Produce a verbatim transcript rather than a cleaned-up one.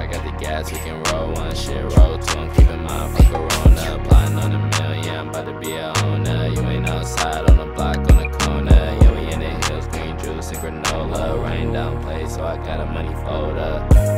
I got the gas, we can roll one shit, roll two, I'm keeping mine for Corona. Plotting on a million, yeah, I'm about to be a owner. You ain't outside on the block, on the corner. Yeah, we in the hills, green juice and granola. Rain down play, so I got a money folder.